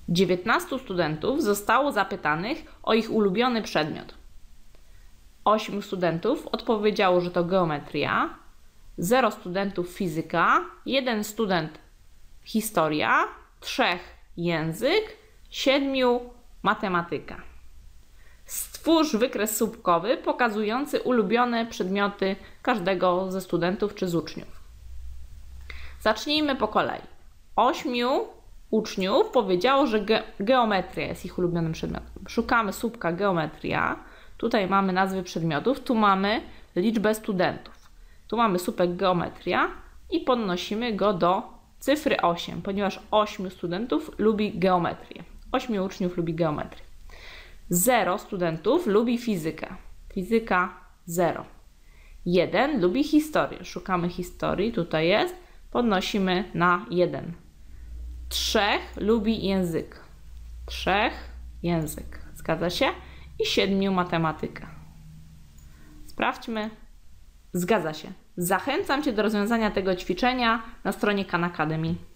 19 studentów zostało zapytanych o ich ulubiony przedmiot. 8 studentów odpowiedziało, że to geometria, 0 studentów fizyka, 1 student historia, 3 język, 7 matematyka. Stwórz wykres słupkowy pokazujący ulubione przedmioty każdego ze studentów czy z uczniów. Zacznijmy po kolei. 8 uczniów powiedziało, że geometria jest ich ulubionym przedmiotem. Szukamy słupka geometria. Tutaj mamy nazwy przedmiotów, tu mamy liczbę studentów. Tu mamy słupek geometria i podnosimy go do cyfry 8, ponieważ 8 studentów lubi geometrię. 8 uczniów lubi geometrię. 0 studentów lubi fizykę. Fizyka 0. 1 lubi historię. Szukamy historii, tutaj jest. Podnosimy na 1. 3 lubi język. 3 język. Zgadza się? I 7 matematykę. Sprawdźmy. Zgadza się. Zachęcam Cię do rozwiązania tego ćwiczenia na stronie Khan Academy.